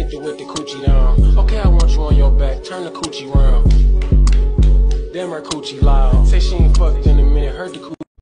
hit the with the coochie down. Okay, I want you on your back, turn the coochie round. Damn, her coochie loud. Say she ain't fucked in a minute, heard the coochie.